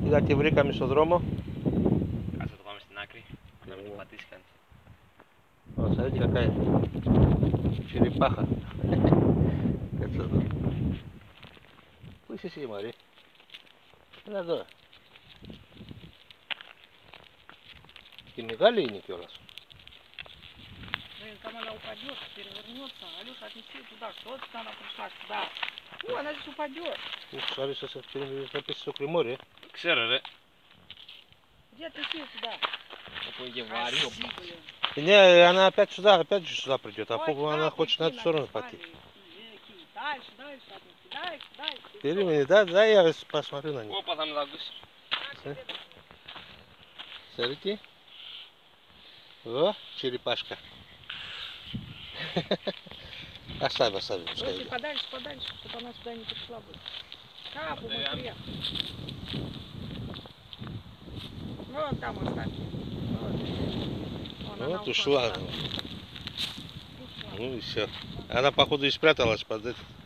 Είδα και βρήκαμε στον δρόμο. Κάτσε το πάμε στην άκρη, να μην το πατήσει κανείς. Ω, смотрите какая черепаха. Κάτσε εδώ. Πού είσαι εσύ, Μαρή? Έλα εδώ. Και μεγάλη είναι κιόλας. Блин, там она упадет, перевернется. Алёша, отнеси ее туда. Что ты она пришла сюда? Фу, она здесь упадет. Ух, смотри, сейчас θα πέσει στο κρυμμό, ρε. Ξέρω ρε. Иди отнеси ее туда. Όπου είχε βαρύ ο Спаси, блин. Не, она опять же сюда придет, а Ой, она туда хочет на эту пойти, сторону написали. пойти. Дальше, дальше, отнеси. Дальше, дальше. Перемени, да, да, я посмотрю на них. Όπα θα με δαγκούσει. Смотрите. О, черепашка. Оставь, оставь, пускай Просто идет. подальше, подальше, чтобы она сюда не пришла бы. Капу, смотри. Вон там оставь. Вон, она Вот ушла. туда. Ну и все. Она, походу, и спряталась под это.